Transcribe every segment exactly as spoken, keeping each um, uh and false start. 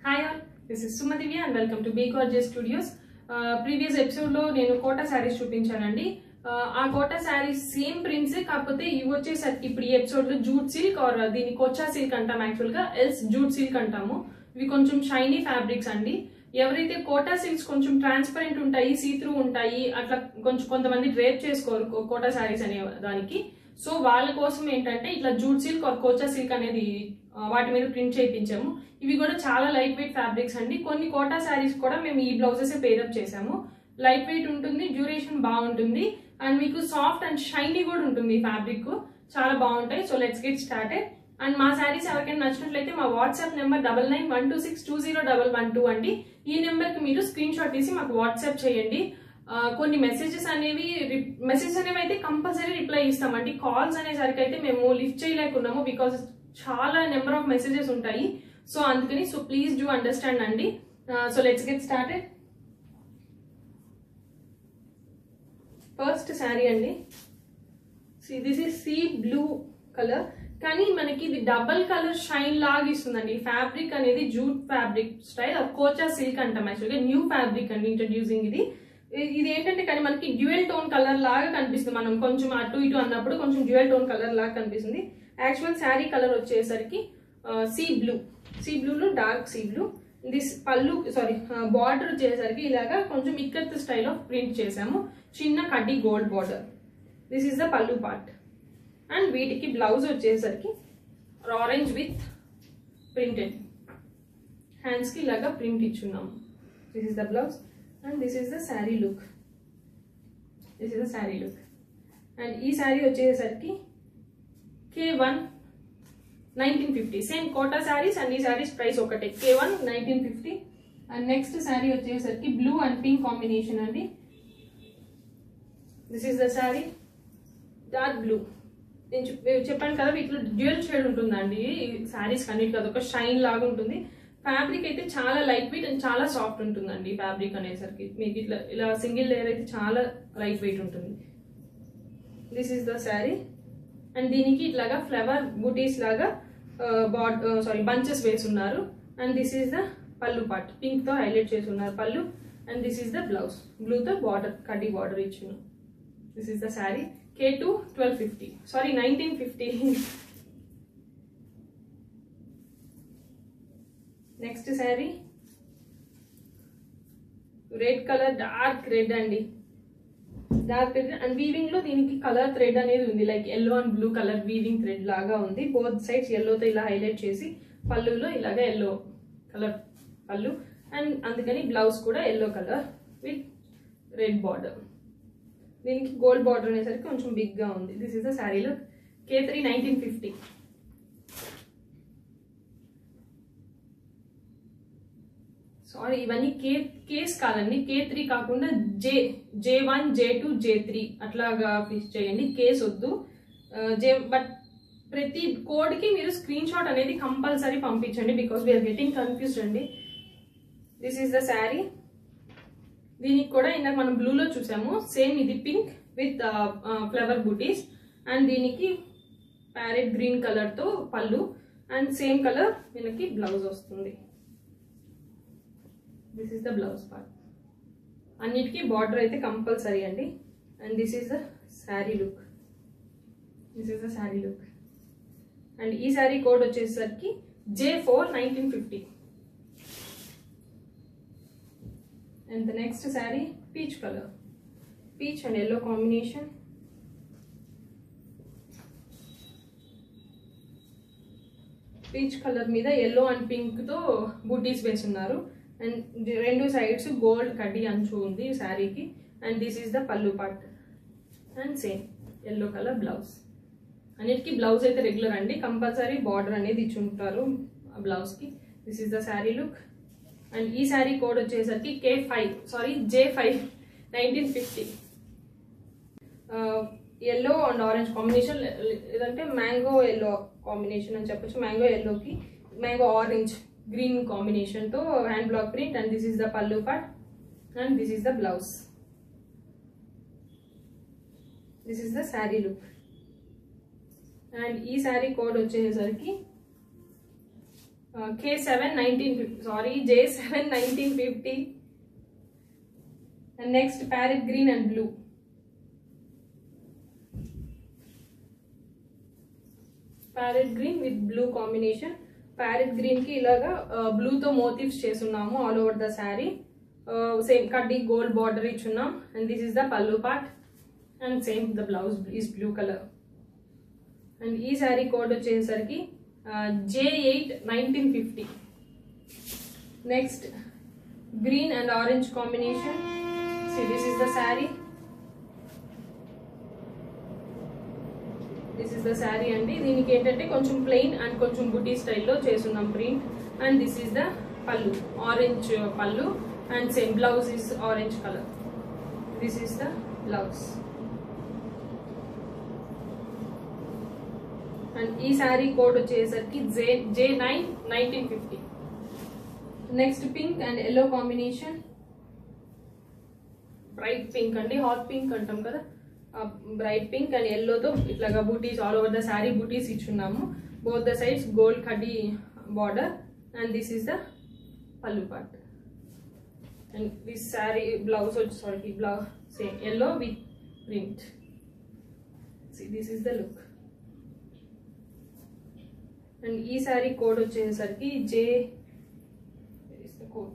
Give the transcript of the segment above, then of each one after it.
Hi all, this is Sumadivya and welcome to Be Gorgeous Studios. Uh, previous episode lo nenu kota sarees chupinchانandi. ఆ quota saris same prints కాకపోతే ఇవి వచ్చేసరికి ఇప్పుడు ఈ episode లో jute silk or దీన్ని కోచా సిల్క్ అంటాం, యాక్చువల్ గా ఎల్స్ జూట్ సిల్క్ అంటాము. ఇవి కొంచెం షైనీ ఫ్యాబ్రిక్స్ అండి. ఎవరైతే కోటా సిల్క్స్ కొంచెం ట్రాన్స్పరెంట్ ఉంటాయి, సీ త్రూ ఉంటాయి, అట్లా కొంచెం కొంతమంది డ్రేప్ చేసుకోరు కోటా సారీస్ అనే దానికి. సో వాళ్ళ కోసం ఏంటంటే ఇట్లా జూట్ సిల్క్ ఆర్ కోచా సిల్క్ అనేది వాటి మీద ప్రింట్ చేయించాము. ఇవి కూడా చాలా లైట్ వెయిట్ ఫ్యాబ్రిక్స్ అండి. కొన్ని కోటా సారీస్ కూడా మేము ఈ బ్లౌజెస్ పేరప్ చేసాము. లైట్ వెయిట్ ఉంటుంది, డ్యూరేషన్ బాగుంటుంది, అండ్ మీకు సాఫ్ట్ అండ్ షైనీ కూడా ఉంటుంది. ఫ్యాబ్రిక్ చాలా బాగుంటాయి. So let's get started. And మా శారీస్ ఎవరికైనా నచ్చినట్లయితే మా WhatsApp number double nine one two six two zero double one two అండి. ఈ నెంబర్ కి మీరు స్క్రీన్ షాట్ తీసి మాకు వాట్సాప్ చేయండి. కొన్ని మెసేజెస్ అనేవి మెసేజెస్ అనేవి అయితే కంపల్సరీ రిప్లై ఇస్తామండి. కాల్స్ అనేసరికి అయితే మేము లిఫ్ట్ చేయలేకున్నాము, బికాస్ చాలా నెంబర్ ఆఫ్ మెసేజెస్ ఉంటాయి. సో అందుకని సో ప్లీజ్ డూ అండర్స్టాండ్ అండి. So let's get started. First sari అండి, this is sea blue colour, కానీ మనకి ఇది డబల్ కలర్ షైన్ లాగా ఇస్తుందండి. ఫ్యాబ్రిక్ అనేది జూట్ ఫ్యాబ్రిక్ స్టైల్ కోచా సిల్క్ అంటాం. యాక్చువల్గా న్యూ ఫ్యాబ్రిక్ అండి, ఇంట్రడ్యూసింగ్ ఇది. ఇది ఏంటంటే కానీ మనకి డ్యూయల్ టోన్ కలర్ లాగా కనిపిస్తుంది. మనం కొంచెం అటు ఇటు అన్నప్పుడు కొంచెం డ్యూయల్ టోన్ కలర్ లాగా కనిపిస్తుంది. యాక్చువల్ శారీ కలర్ వచ్చేసరికి సీ బ్లూ, సీ బ్లూలో dark sea blue. This pallu sorry border వచ్చేసరికి ఇలాగా కొంచెం ఇక్కత్ స్టైల్ ఆఫ్ ప్రింట్ చేసాము, చిన్న కడ్డీ gold border. This is the pallu part. And వీటికి బ్లౌజ్ వచ్చేసరికి ఆరెంజ్ విత్ ప్రింటెడ్ హ్యాండ్స్ కి ఇలాగా ప్రింట్ ఇచ్చున్నాము. This is the blouse and this is the sari look. This is the sari look. And ఈ శారీ వచ్చేసరికి K one nineteen fifty. Same Kota saris and ఈ saris price ఒకటే, K one nineteen fifty. And next sari వచ్చేసరికి blue and pink combination అండి. This is the sari, dark blue. నేను చెప్పాను కదా వీటిలో డ్యూయల్ షేడ్ ఉంటుందండి. శారీస్ కన్నిటికి అదొక షైన్ లాగా ఉంటుంది. ఫ్యాబ్రిక్ అయితే చాలా లైట్ వెయిట్ అండ్ చాలా సాఫ్ట్ ఉంటుందండి. ఫ్యాబ్రిక్ అనేసరికి మీకు ఇట్లా ఇలా సింగిల్ లేయర్ అయితే చాలా లైట్ వెయిట్ ఉంటుంది. This is the sari. And దీనికి ఇట్లాగా ఫ్లవర్ బూటీస్ లాగా బాడ్ సారీ బంచెస్ వేసున్నారు. And this is the pallu part, pink తో హైలైట్ చేసి ఉన్నారు pallu. And this is the blouse, బ్లూతో బార్డర్ కడ్డీ బార్డర్ ఇచ్చిన. This is the sari, K two twelve fifty sorry nineteen fifty. Next sari red colour, dark red అండి, dark red. And weaving లో దీనికి colour thread అనేది ఉంది, like yellow and blue colour weaving thread లాగా ఉంది. బోత్ సైడ్స్ ఎల్లోతో ఇలా highlight చేసి పళ్ళులో ఇలాగా ఎల్లో కలర్ పళ్ళు. అండ్ అందుకని బ్లౌజ్ కూడా yellow colour with red border. దీనికి గోల్డ్ బార్డర్ అనేసరికి కొంచెం బిగ్ గా ఉంది. This is the sari look, K three nineteen fifty. Sorry ఇవన్నీ కే కేస్ కాదండి, కే త్రీ కాకుండా J J one J two J three అట్లాగా ఫిక్స్ చేయండి, కేస్ వద్దు. జే బట్ ప్రతి కోడ్ కి మీరు స్క్రీన్ షాట్ అనేది కంపల్సరీ పంపించండి, బికాస్ వీఆర్ గెటింగ్ కన్ఫ్యూజ్డ్ అండి. This is the sari. దీనికి కూడా ఇందాక మనం బ్లూలో చూసాము, సేమ్ ఇది పింక్ విత్ ఫ్లవర్ బూటీస్. అండ్ దీనికి ప్యారెట్ గ్రీన్ కలర్ తో పళ్ళు అండ్ సేమ్ కలర్ దీనికి బ్లౌజ్ వస్తుంది. This is the blouse part. అన్నిటికీ బార్డర్ అయితే కంపల్సరీ అండి. And this is the sari look. This is the sari look. And ఈ శారీ కోడ్ వచ్చేసరికి J four nineteen fifty. And the next sari peach colour, peach and yellow combination. Peach colour మీద yellow and pink తో బూటీస్ వేసున్నారు. అండ్ రెండు సైడ్స్ గోల్డ్ కడ్డీ అంచు ఉంది శారీకి. And this is the pallu part and same yellow colour blouse. అన్నిటికీ బ్లౌజ్ అయితే రెగ్యులర్ అండి, కంపల్సరీ బార్డర్ అనేది ఇచ్చి ఉంటారు బ్లౌజ్ కి. This is the sari look. And ఈ శారీ కోడ్ వచ్చేసరికి K five sorry J five nineteen fifty. Yellow and orange combination, లేదంటే మ్యాంగో ఎల్లో కాంబినేషన్ అని చెప్పొచ్చు. మ్యాంగో ఎల్లోకి మ్యాంగో ఆరెంజ్ గ్రీన్ కాంబినేషన్ తో hand block print. And this is the pallu part and this is the blouse. This is the sari look. And ఈ sari code వచ్చేసరికి K seven nineteen fifty, sorry, J seven nineteen fifty. And next parrot green and blue. Parrot green with blue combination. Parrot green ki ilaga uh, blue to motifs chesunnamo all over the saree. Uh, same kaddi gold border ichunnam, and this is the pallu part, and same the blouse is blue color. And ee saree code vachesariki uh, J eight nineteen fifty. Next green and orange combination. See, this is the saree. This is the saree andi. Deeniki entante koncham plain and koncham booty style lo chesunnam print, and this is the pallu, orange uh, pallu, and same blouse is orange color. This is the blouse. And ee saree code vachesariki J nine nineteen fifty. Next pink and yellow combination. Bright pink andi, hot pink antam kada. Uh, bright pink and yellow to itlaga booties all over the saree, booties ichunnamu. Both the sides gold khadi border, and this is the pallu part. And this saree blouse, sorry, blouse same yellow with print. See, this is the look. And ee saree code vachesariki J, where is the code?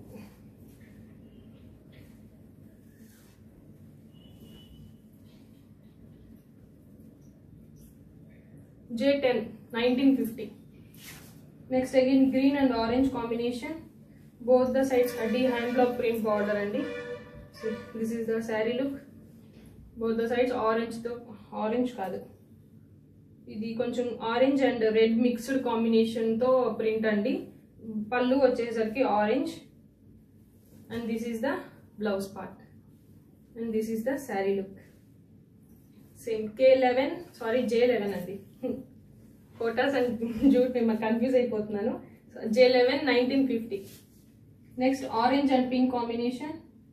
J ten nineteen fifty. Next again green and orange combination. Both the sides kaddi hand block print border andi. So this is the saree look. Both the sides orange to orange kaadu. Idi koncham orange and red mixed combination to print andi. Pallu vachesariki orange, and this is the blouse part, and this is the saree look. Same K eleven, sorry, J eleven andi. Kotas and jute nima confuse ayipothunanu. So J eleven nineteen fifty. Next orange and pink combination.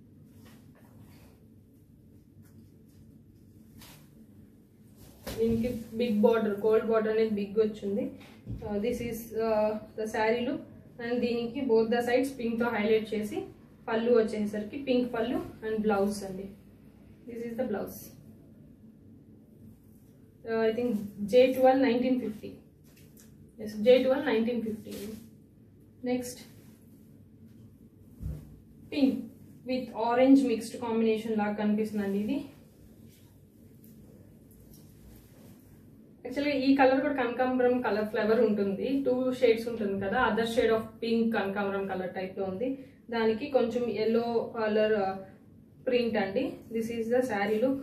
దీనికి big border, gold border అనేది big వచ్చింది. This is the sari look, and దీనికి both the sides pink తో highlight చేసి పళ్ళు వచ్చేసరికి pink pallu and blouse అండి. This is the blouse. I think J twelve nineteen fifty. Yes, J twelve nineteen fifty. Next pink with orange mixed combination లాగా కనిపిస్తుందండి ఇది. యాక్చువల్గా ఈ కలర్ కూడా కనకాంబరం కలర్ ఫ్లేవర్ ఉంటుంది, టూ షేడ్స్ ఉంటుంది కదా. అదర్ షేడ్ ఆఫ్ పింక్ కనకాంబరం కలర్ టైప్ లో ఉంది, దానికి కొంచెం ఎల్లో కలర్ ప్రింట్ అండి. This is the sari look.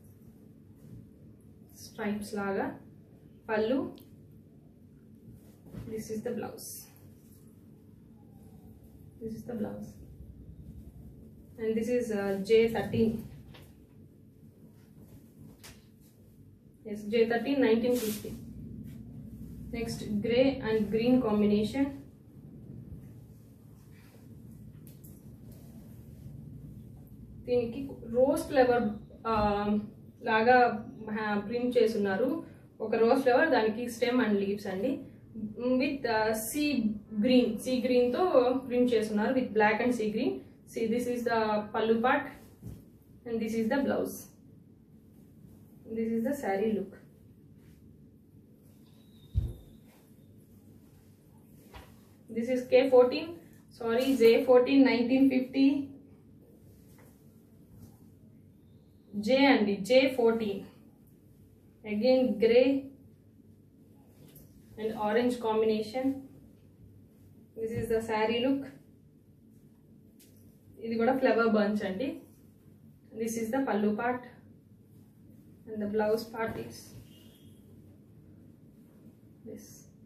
Stripes లాగా pallu. This is the blouse. This is the blouse, and this is uh, J thirteen. Yes, J thirteen nineteen fifty. Next grey and green combination. దీనికి rose flavour లాగా print చేస్తున్నారు. ఒక rose flavour, దానికి stem and leaves అండి. With sea green, sea green తో print చేస్తున్నారు with black and sea green. See, this is the pallu part, and this is the blouse. This is the saree look. This is K fourteen, sorry, J fourteen nineteen fifty. J and J fourteen. Again grey and orange combination. This is the saree look. ఇది కూడా flower bunch అండి. This is the pallu part, and the blouse part is this.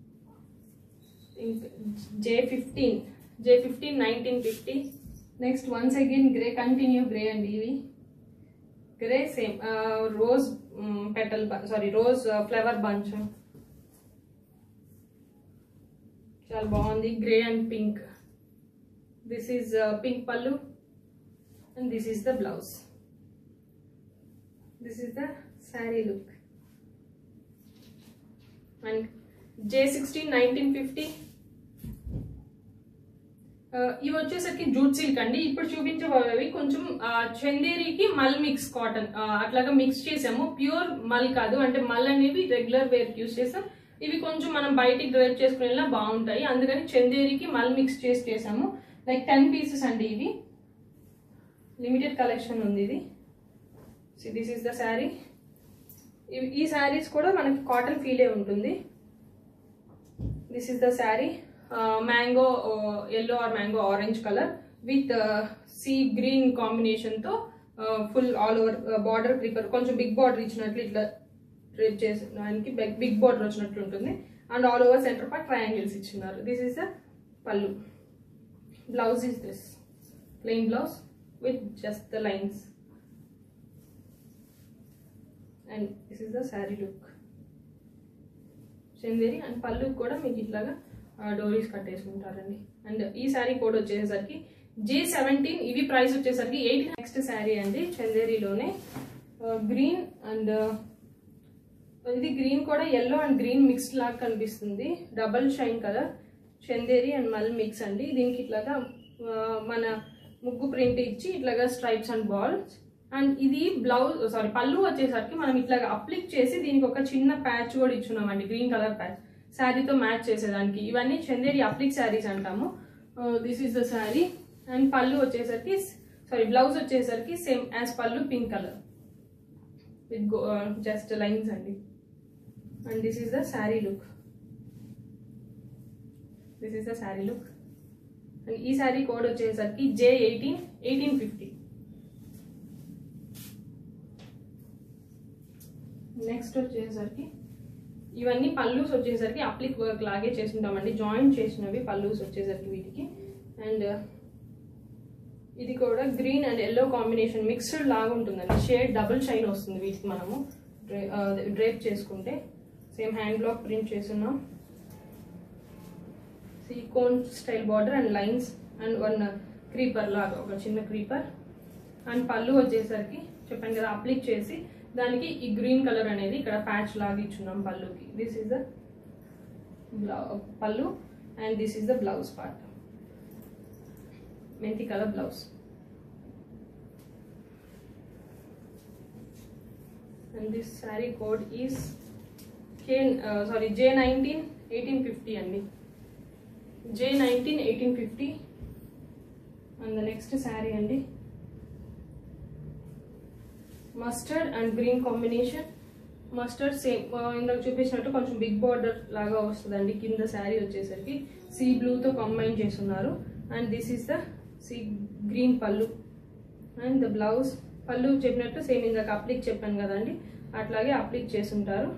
J fifteen, J fifteen nineteen fifty. Next once again grey, continue grey అండి. ఇవి grey same rose petal, sorry rose flower bunch, చాలా బాగుంది. Grey and pink. This is uh, pink pallu, and this is the blouse. This is the saree look. And J sixteen nineteen fifty. ఇవి వచ్చేసరికి jute silk అండి. ఇప్పుడు చూపించబోయేవి కొంచెం చందేరికి మల్ mix cotton అట్లాగా మిక్స్ చేసాము. ప్యూర్ మల్ కాదు, అంటే మల్ అనేవి రెగ్యులర్ వేర్ యూస్ చేసాం. ఇవి కొంచెం మనం బయటికి డ్రైవ్ చేసుకునేలా బాగుంటాయి, అందుకని చందేరికి మల్ మిక్స్ చేసి చేసాము. లైక్ టెన్ పీసెస్ అండి. ఇవి లిమిటెడ్ కలెక్షన్ ఉంది. ఇది so this is the sari. ఈ శారీస్ కూడా మనకి కాటన్ ఫీలే ఉంటుంది. This is the sari. Mango yellow or mango orange colour with sea green combination తో full all over border prepare, కొంచెం బిగ్ బార్డర్ ఇచ్చినట్లు ఇట్లా డ్రేప్ చేసడానికి బిగ్ బార్డర్ వచ్చినట్లు ఉంటుంది. And all over centre part triangles ఇచ్చినారు. This is the pallu. Blouse is this plain blouse with just the lines, and this is the saree look. Chanderi and pallu కూడా మీకు ఇట్లాగా డోరీస్ కట్టేసుకుంటారండి. అండ్ ఈ శారీ కోడ్ వచ్చేసరికి జే సెవెంటీన్. ఇవి price వచ్చేసరికి ఎయిట్. నెక్స్ట్ శారీ అండి చందేరిలోనే గ్రీన్ అండ్ ఇది గ్రీన్ కూడా ఎల్లో అండ్ గ్రీన్ మిక్స్ లాగా కనిపిస్తుంది. Double shine colour Chanderi and మల్ మిక్స్ అండి. దీనికి ఇట్లాగా మన ముగ్గు ప్రింట్ ఇచ్చి ఇట్లాగా స్ట్రైప్స్ అండ్ బాల్స్. అండ్ ఇది బ్లౌజ్ సారీ పళ్ళు వచ్చేసరికి మనం ఇట్లాగా అప్లిక్ చేసి దీనికి ఒక చిన్న ప్యాచ్ కూడా ఇచ్చున్నామండి, గ్రీన్ కలర్ ప్యాచ్ శారీతో మ్యాచ్ చేసేదానికి. ఇవన్నీ చందేరి అప్లిక్ శారీస్ అంటాము. This is the sari. And pallu వచ్చేసరికి సారీ బ్లౌజ్ వచ్చేసరికి same as pallu, pink colour with just lines అండి. And this is the sari look. This is the sari look. And ఈ శారీ కోడ్ వచ్చేసరికి J eighteen eighteen fifty. Next వచ్చేసరికి ఇవన్నీ పల్లూస్ వచ్చేసరికి అప్లిక్ వర్క్ లాగే చేస్తుంటామండి, జాయింట్ చేసినవి పల్లూస్ వచ్చేసరికి వీటికి. అండ్ ఇది కూడా green and yellow combination mixed లాగా ఉంటుందండి. షేడ్ డబుల్ షైన్ వస్తుంది వీటికి మనము డ్రేప్ చేసుకుంటే. సేమ్ హ్యాండ్ బ్లాక్ ప్రింట్ చేస్తున్నాం. సీకోన్ style border and lines and one creeper లాగా ఒక చిన్న క్రీపర్. అండ్ పళ్ళు వచ్చేసరికి చెప్పాను కదా అప్లిక్ చేసి దానికి ఈ గ్రీన్ కలర్ అనేది ఇక్కడ ప్యాచ్ లాగా ఇచ్చున్నాం పళ్ళుకి. This is the pallu and this is the blouse part, మెంతి colour blouse. And this sari code is K sorry J nineteen eighteen fifty అండి. J nineteen eighteen fifty. And the next sari అండి mustard and green combination. Mustard same ఇందాక చూపించినట్టు కొంచెం big border లాగా వస్తుందండి. కింద శారీ వచ్చేసరికి సీ బ్లూతో కంబైన్ చేస్తున్నారు. And this is the sea green pallu. And the blouse pallu చెప్పినట్టు సేమ్ ఇందాక అప్లిక్ చెప్పాను కదండి, అట్లాగే అప్లిక్ చేస్తుంటారు.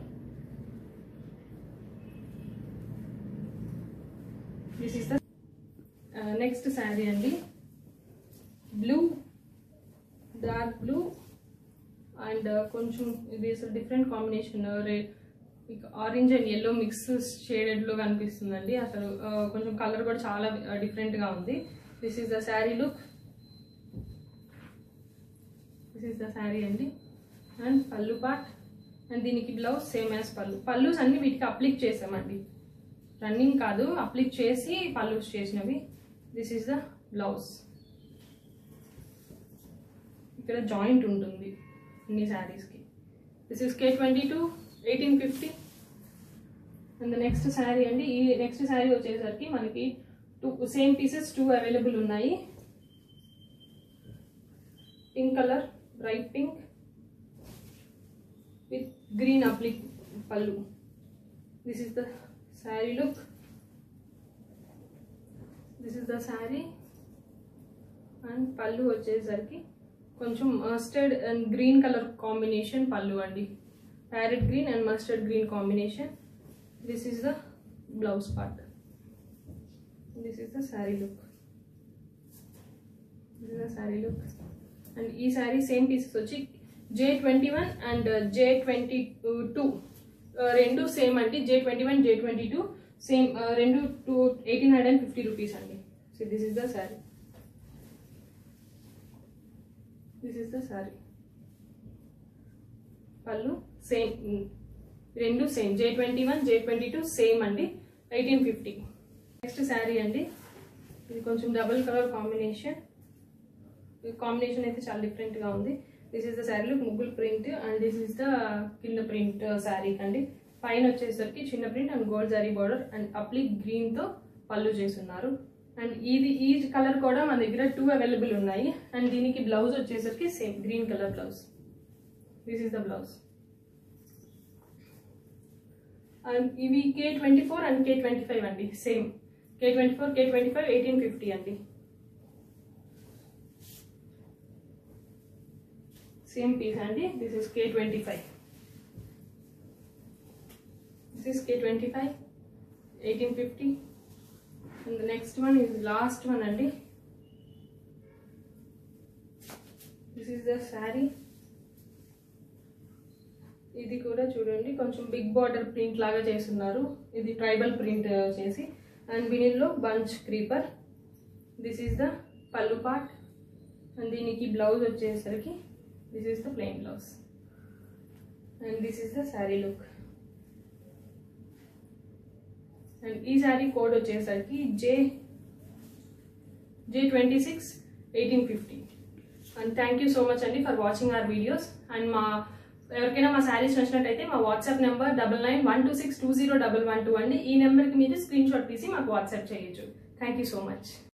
This is the next sari అండి. బ్లూ, డార్క్ బ్లూ అండ్ కొంచెం ఇది different combination, orange and yellow mix shaded లో కనిపిస్తుందండి. అసలు కొంచెం కలర్ కూడా చాలా డిఫరెంట్ గా ఉంది. This is the sari look. This is the sari అండి. అండ్ పళ్ళు పార్ట్ అండ్ దీనికి blouse same as pallu. Pallus అన్ని వీటికి అప్లిక్ చేసామండి, రన్నింగ్ కాదు, అప్లిక్ చేసి పళ్ళుస్ చేసినవి. This is the blouse. ఇక్కడ జాయింట్ ఉంటుంది అన్ని శారీస్కి. This is K twenty two eighteen fifty. And the next sari అండి. ఈ నెక్స్ట్ శారీ వచ్చేసరికి మనకి two same pieces two available ఉన్నాయి. Pink colour, bright pink with green applique pallu. This is the sari look. This is the sari. And pallu వచ్చేసరికి కొంచెం mustard and green colour combination pallu అండి. Parrot green and mustard green combination. This is the blouse part. This is the sari look. This is the sari look. And ఈ sari same pieces వచ్చి J twenty one and J twenty two రెండు same అండి. J twenty one J twenty two same రెండు two eighteen hundred and fifty rupees అండి. So this is the sari. This is the sari. Pallu same, రెండు same. J twenty one J twenty two same అండి, eighteen fifty. Next sari అండి. ఇది కొంచెం double colour combination. ఈ combination అయితే చాలా డిఫరెంట్ గా ఉంది. This is the sari look, ముగ్గులు print and this is the కింద ప్రింట్ శారీ అండి. పైన వచ్చేసరికి చిన్న print and gold zari border and applique green తో పళ్ళు చేస్తున్నారు. అండ్ ఇది ఈ కలర్ కూడా మన దగ్గర టూ అవైలబుల్ ఉన్నాయి. అండ్ దీనికి బ్లౌజ్ వచ్చేసరికి same green colour blouse. This is the blouse. And ఇవి K twenty four and K twenty five అండి. Same K twenty four K twenty five eighteen fifty అండి. సేమ్ పీస్ అండి. This is K twenty five. This is K twenty five eighteen fifty. And the next one is last one andi. This is the saree. ఇది కూడా చూడండి కొంచెం big border print లాగా చేస్తున్నారు. ఇది tribal print చేసి and బినిల్లో bunch creeper. This is the pallu part and దీనికి బ్లౌజ్ వచ్చేసరికి this is the plain blouse and this is the sari look. And ఈ శారీ కోడ్ వచ్చేసరికి J J twenty six eighteen fifty. And thank you so much అండి for watching our videos. And మా ఎవరికైనా మా శారీస్ నచ్చినట్టయితే మా WhatsApp number double nine one two six two zero double one two అండి. ఈ నెంబర్కి మీరు స్క్రీన్ షాట్ తీసి మాకు వాట్సాప్ చేయొచ్చు. Thank you so much.